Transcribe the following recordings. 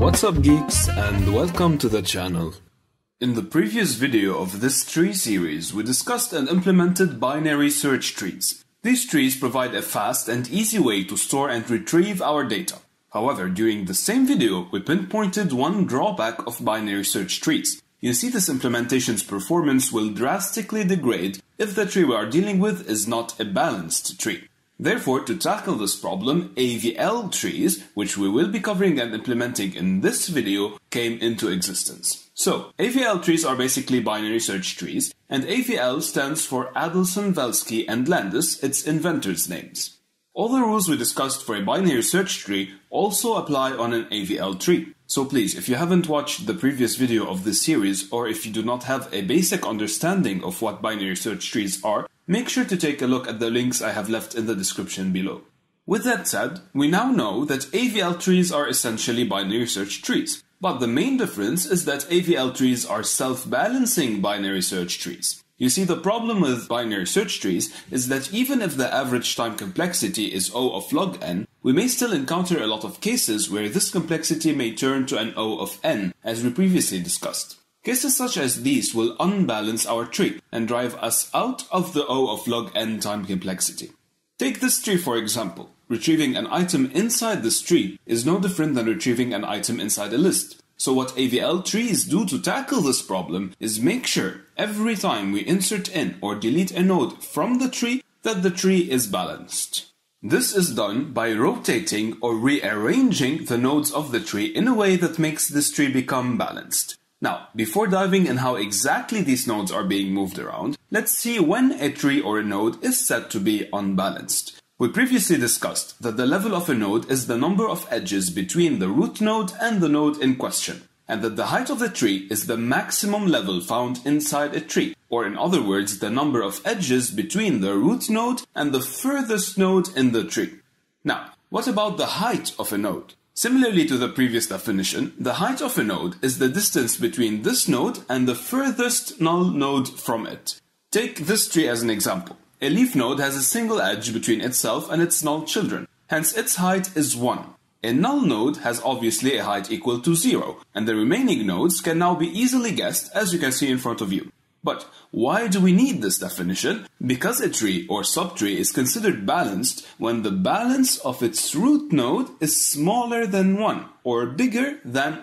What's up geeks, and welcome to the channel. In the previous video of this tree series, we discussed and implemented binary search trees. These trees provide a fast and easy way to store and retrieve our data. However, during the same video, we pinpointed one drawback of binary search trees. You see, this implementation's performance will drastically degrade if the tree we are dealing with is not a balanced tree. Therefore, to tackle this problem, AVL trees, which we will be covering and implementing in this video, came into existence. So, AVL trees are basically binary search trees, and AVL stands for Adelson, Velsky, and Landis, its inventors' names. All the rules we discussed for a binary search tree also apply on an AVL tree. So please, if you haven't watched the previous video of this series, or if you do not have a basic understanding of what binary search trees are, make sure to take a look at the links I have left in the description below. With that said, we now know that AVL trees are essentially binary search trees. But the main difference is that AVL trees are self-balancing binary search trees. You see, the problem with binary search trees is that even if the average time complexity is O of log n, we may still encounter a lot of cases where this complexity may turn to an O of n, as we previously discussed. Cases such as these will unbalance our tree and drive us out of the O of log n time complexity. Take this tree for example. Retrieving an item inside this tree is no different than retrieving an item inside a list. So what AVL trees do to tackle this problem is make sure every time we insert in or delete a node from the tree that the tree is balanced. This is done by rotating or rearranging the nodes of the tree in a way that makes this tree become balanced. Now, before diving in how exactly these nodes are being moved around, let's see when a tree or a node is said to be unbalanced. We previously discussed that the level of a node is the number of edges between the root node and the node in question, and that the height of the tree is the maximum level found inside a tree, or in other words, the number of edges between the root node and the furthest node in the tree. Now, what about the height of a node? Similarly to the previous definition, the height of a node is the distance between this node and the furthest null node from it. Take this tree as an example. A leaf node has a single edge between itself and its null children, hence its height is 1. A null node has obviously a height equal to 0, and the remaining nodes can now be easily guessed as you can see in front of you. But why do we need this definition? Because a tree or subtree is considered balanced when the balance of its root node is smaller than 1 or bigger than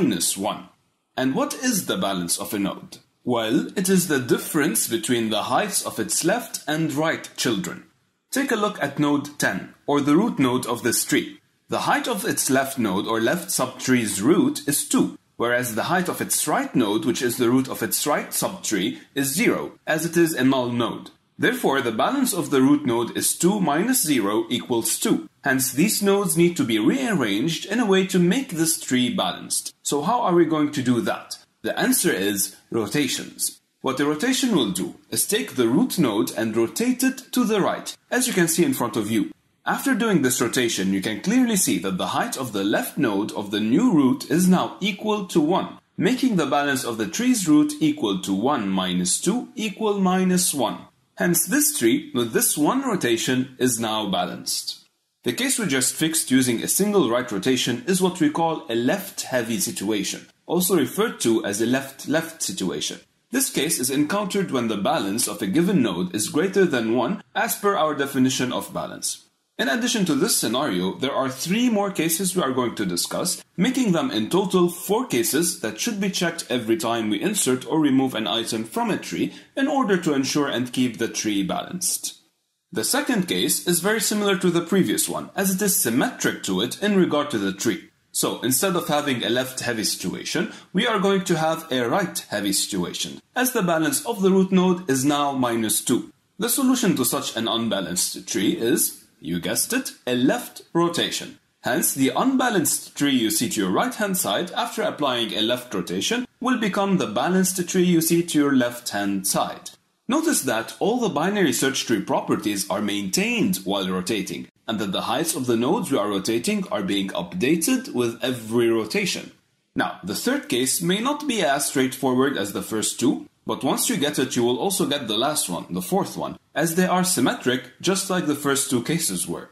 -1. And what is the balance of a node? Well, it is the difference between the heights of its left and right children. Take a look at node 10, or the root node of this tree. The height of its left node or left subtree's root is 2, whereas the height of its right node, which is the root of its right subtree, is 0, as it is a null node. Therefore, the balance of the root node is 2 minus 0 equals 2. Hence, these nodes need to be rearranged in a way to make this tree balanced. So how are we going to do that? The answer is rotations. What a rotation will do is take the root node and rotate it to the right, as you can see in front of you. After doing this rotation, you can clearly see that the height of the left node of the new root is now equal to 1, making the balance of the tree's root equal to 1 minus 2 equal -1. Hence, this tree with this one rotation is now balanced. The case we just fixed using a single right rotation is what we call a left-heavy situation, also referred to as a left-left situation. This case is encountered when the balance of a given node is greater than 1 as per our definition of balance. In addition to this scenario, there are 3 more cases we are going to discuss, making them in total 4 cases that should be checked every time we insert or remove an item from a tree in order to ensure and keep the tree balanced. The second case is very similar to the previous one, as it is symmetric to it in regard to the tree. So, instead of having a left-heavy situation, we are going to have a right-heavy situation, as the balance of the root node is now -2. The solution to such an unbalanced tree is, you guessed it, a left rotation. Hence, the unbalanced tree you see to your right-hand side after applying a left rotation will become the balanced tree you see to your left-hand side. Notice that all the binary search tree properties are maintained while rotating, and that the heights of the nodes we are rotating are being updated with every rotation. Now, the third case may not be as straightforward as the first two, but once you get it, you will also get the last one, the fourth one, as they are symmetric just like the first two cases were.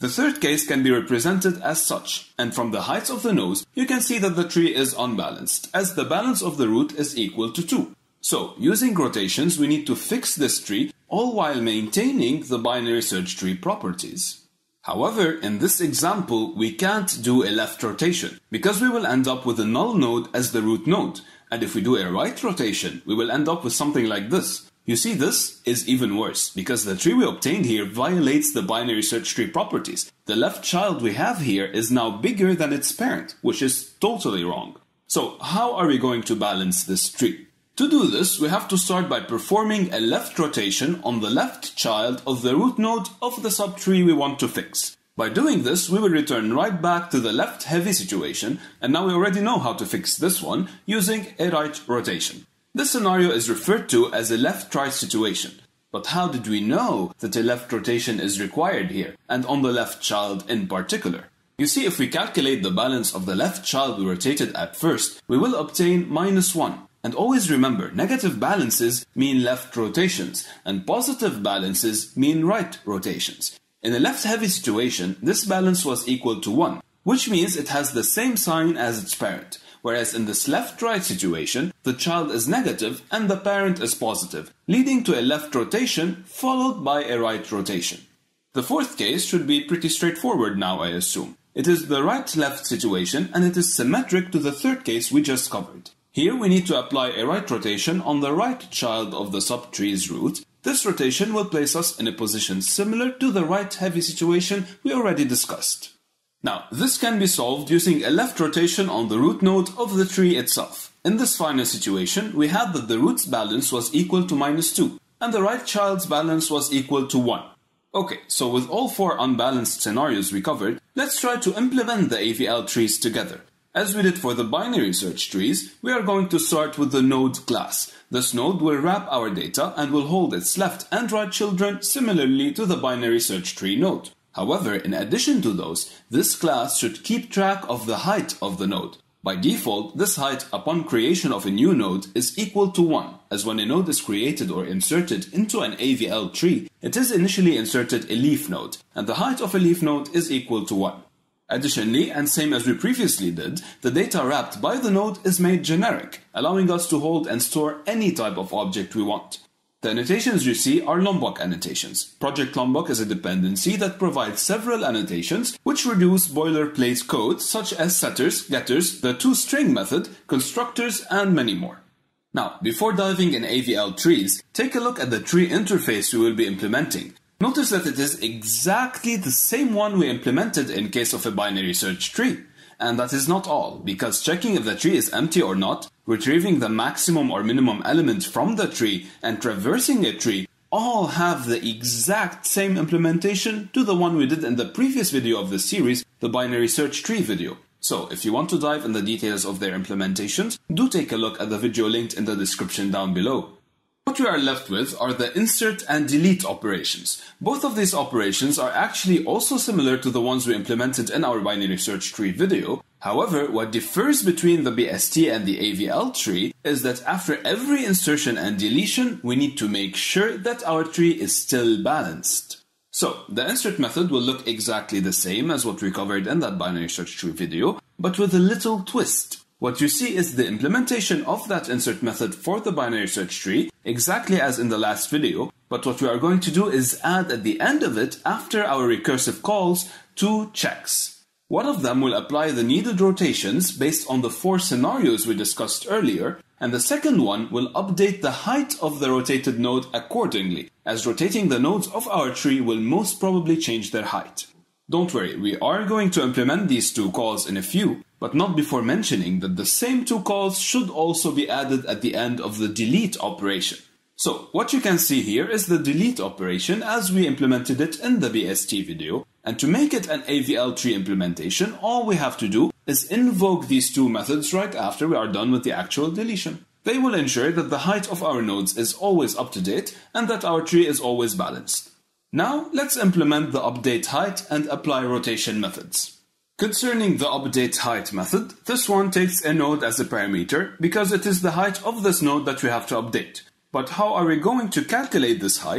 The third case can be represented as such, and from the height of the nodes, you can see that the tree is unbalanced, as the balance of the root is equal to 2. So, using rotations, we need to fix this tree, all while maintaining the binary search tree properties. However, in this example, we can't do a left rotation, because we will end up with a null node as the root node, and if we do a right rotation, we will end up with something like this. You see, this is even worse, because the tree we obtained here violates the binary search tree properties. The left child we have here is now bigger than its parent, which is totally wrong. So, how are we going to balance this tree? To do this, we have to start by performing a left rotation on the left child of the root node of the subtree we want to fix. By doing this, we will return right back to the left-heavy situation, and now we already know how to fix this one using a right rotation. This scenario is referred to as a left-right situation. But how did we know that a left rotation is required here, and on the left child in particular? You see, if we calculate the balance of the left child we rotated at first, we will obtain -1. And always remember, negative balances mean left rotations, and positive balances mean right rotations. In a left-heavy situation, this balance was equal to 1, which means it has the same sign as its parent. Whereas in this left-right situation, the child is negative and the parent is positive, leading to a left rotation followed by a right rotation. The fourth case should be pretty straightforward now, I assume. It is the right-left situation, and it is symmetric to the third case we just covered. Here we need to apply a right rotation on the right child of the subtree's root. This rotation will place us in a position similar to the right-heavy situation we already discussed. Now, this can be solved using a left rotation on the root node of the tree itself. In this final situation, we had that the root's balance was equal to -2, and the right child's balance was equal to 1. Okay, so with all 4 unbalanced scenarios we covered, let's try to implement the AVL trees together. As we did for the binary search trees, we are going to start with the node class. This node will wrap our data and will hold its left and right children similarly to the binary search tree node. However, in addition to those, this class should keep track of the height of the node. By default, this height upon creation of a new node is equal to 1, as when a node is created or inserted into an AVL tree, it is initially inserted a leaf node, and the height of a leaf node is equal to 1. Additionally, and same as we previously did, the data wrapped by the node is made generic, allowing us to hold and store any type of object we want. The annotations you see are Lombok annotations. Project Lombok is a dependency that provides several annotations which reduce boilerplate code such as setters, getters, the toString method, constructors, and many more. Now, before diving in AVL trees, take a look at the tree interface we will be implementing. Notice that it is exactly the same one we implemented in case of a binary search tree. And that is not all, because checking if the tree is empty or not, retrieving the maximum or minimum element from the tree, and traversing a tree all have the exact same implementation to the one we did in the previous video of this series, the binary search tree video. So, if you want to dive in the details of their implementations, do take a look at the video linked in the description down below. What we are left with are the insert and delete operations. Both of these operations are actually also similar to the ones we implemented in our binary search tree video. However, what differs between the BST and the AVL tree is that after every insertion and deletion, we need to make sure that our tree is still balanced. So, the insert method will look exactly the same as what we covered in that binary search tree video, but with a little twist. What you see is the implementation of that insert method for the binary search tree, exactly as in the last video, but what we are going to do is add at the end of it, after our recursive calls, 2 checks. One of them will apply the needed rotations based on the 4 scenarios we discussed earlier, and the second one will update the height of the rotated node accordingly, as rotating the nodes of our tree will most probably change their height. Don't worry, we are going to implement these 2 calls in a few, but not before mentioning that the same 2 calls should also be added at the end of the delete operation. So, what you can see here is the delete operation as we implemented it in the BST video, and to make it an AVL tree implementation, all we have to do is invoke these 2 methods right after we are done with the actual deletion. They will ensure that the height of our nodes is always up to date and that our tree is always balanced. Now, let's implement the update height and apply rotation methods. Concerning the update height method, this one takes a node as a parameter because it is the height of this node that we have to update. But how are we going to calculate this height?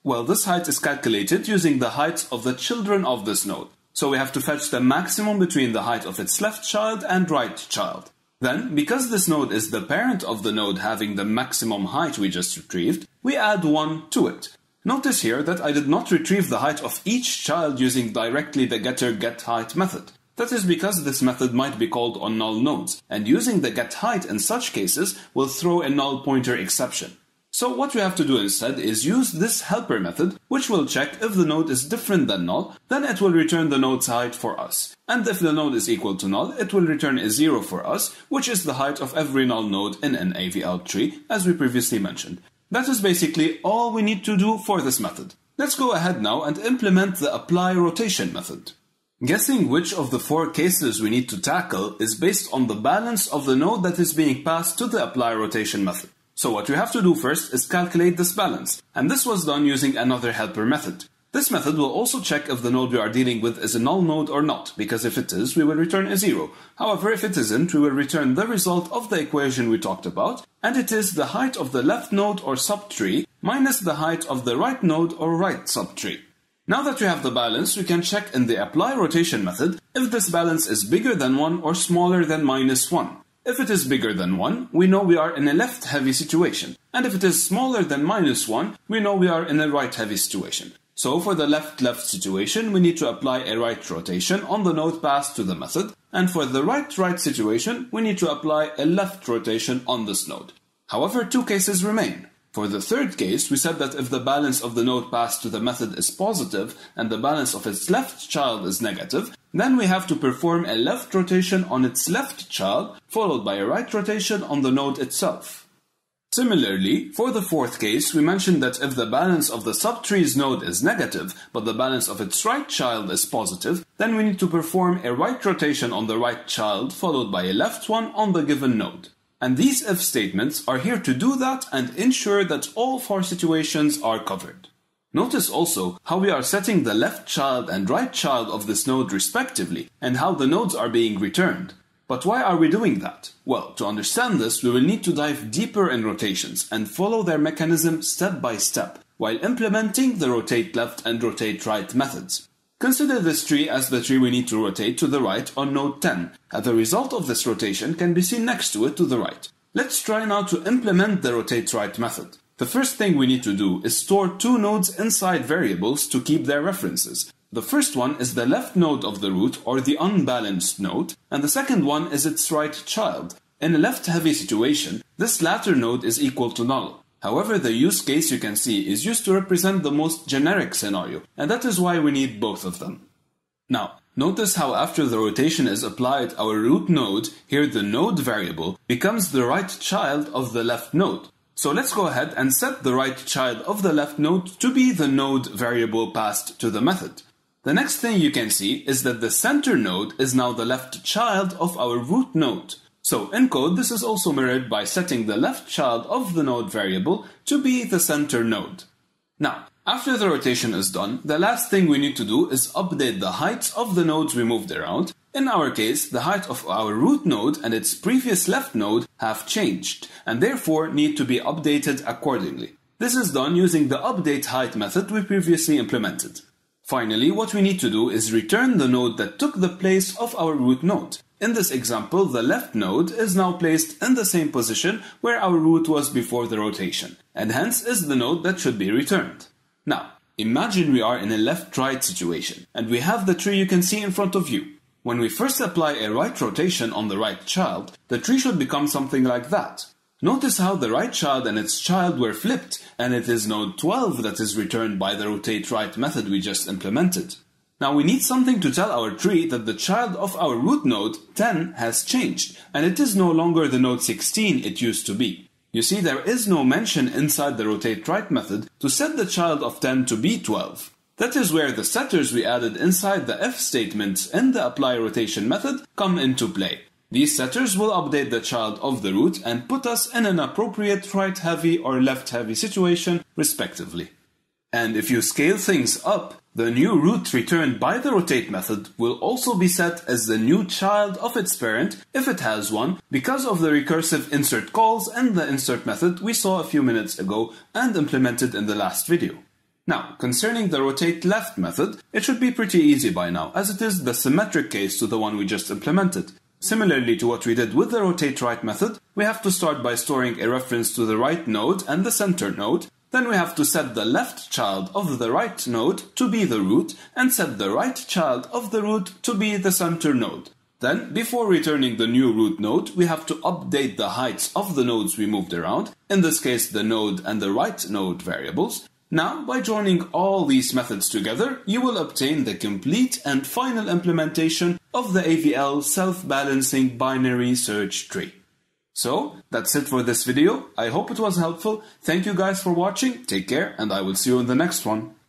Well, this height is calculated using the heights of the children of this node. So we have to fetch the maximum between the height of its left child and right child. Then, because this node is the parent of the node having the maximum height we just retrieved, we add 1 to it. Notice here that I did not retrieve the height of each child using directly the getter getHeight method. That is because this method might be called on null nodes, and using the getHeight in such cases will throw a null pointer exception. So what we have to do instead is use this helper method, which will check if the node is different than null, then it will return the node's height for us. And if the node is equal to null, it will return a 0 for us, which is the height of every null node in an AVL tree, as we previously mentioned. That is basically all we need to do for this method. Let's go ahead now and implement the apply rotation method. Guessing which of the 4 cases we need to tackle is based on the balance of the node that is being passed to the apply rotation method. So what we have to do first is calculate this balance, and this was done using another helper method. This method will also check if the node we are dealing with is a null node or not, because if it is, we will return a 0. However, if it isn't, we will return the result of the equation we talked about, and it is the height of the left node or subtree minus the height of the right node or right subtree. Now that we have the balance, we can check in the apply rotation method if this balance is bigger than 1 or smaller than -1. If it is bigger than 1, we know we are in a left-heavy situation, and if it is smaller than -1, we know we are in a right-heavy situation. So for the left-left situation, we need to apply a right rotation on the node passed to the method, and for the right-right situation, we need to apply a left rotation on this node. However, 2 cases remain. For the third case, we said that if the balance of the node passed to the method is positive and the balance of its left child is negative, then we have to perform a left rotation on its left child, followed by a right rotation on the node itself. Similarly, for the fourth case, we mentioned that if the balance of the subtree's node is negative, but the balance of its right child is positive, then we need to perform a right rotation on the right child, followed by a left one on the given node. And these if statements are here to do that and ensure that all 4 situations are covered. Notice also how we are setting the left child and right child of this node respectively, and how the nodes are being returned. But why are we doing that? Well, to understand this, we will need to dive deeper in rotations and follow their mechanism step by step, while implementing the rotate left and rotate right methods. Consider this tree as the tree we need to rotate to the right on node 10, and the result of this rotation can be seen next to it to the right. Let's try now to implement the rotate right method. The first thing we need to do is store 2 nodes inside variables to keep their references. The first one is the left node of the root, or the unbalanced node, and the second one is its right child. In a left-heavy situation, this latter node is equal to null. However, the use case you can see is used to represent the most generic scenario, and that is why we need both of them. Now, notice how after the rotation is applied, our root node, here the node variable, becomes the right child of the left node. So let's go ahead and set the right child of the left node to be the node variable passed to the method. The next thing you can see is that the center node is now the left child of our root node. So in code, this is also mirrored by setting the left child of the node variable to be the center node. Now, after the rotation is done, the last thing we need to do is update the heights of the nodes we moved around. In our case, the height of our root node and its previous left node have changed, and therefore need to be updated accordingly. This is done using the update height method we previously implemented. Finally, what we need to do is return the node that took the place of our root node. In this example, the left node is now placed in the same position where our root was before the rotation, and hence is the node that should be returned. Now, imagine we are in a left-right situation, and we have the tree you can see in front of you. When we first apply a right rotation on the right child, the tree should become something like that. Notice how the right child and its child were flipped, and it is node 12 that is returned by the rotate right method we just implemented. Now we need something to tell our tree that the child of our root node, 10, has changed, and it is no longer the node 16 it used to be. You see, there is no mention inside the rotate right method to set the child of 10 to be 12. That is where the setters we added inside the if statements in the apply rotation method come into play. These setters will update the child of the root and put us in an appropriate right-heavy or left-heavy situation, respectively. And if you scale things up, the new root returned by the rotate method will also be set as the new child of its parent, if it has one, because of the recursive insert calls and the insert method we saw a few minutes ago and implemented in the last video. Now, concerning the rotate left method, it should be pretty easy by now, as it is the symmetric case to the one we just implemented. Similarly to what we did with the rotate right method, we have to start by storing a reference to the right node and the center node. Then we have to set the left child of the right node to be the root and set the right child of the root to be the center node. Then, before returning the new root node, we have to update the heights of the nodes we moved around, in this case the node and the right node variables. Now, by joining all these methods together, you will obtain the complete and final implementation of the AVL self-balancing binary search tree. So, that's it for this video. I hope it was helpful. Thank you guys for watching. Take care, and I will see you in the next one.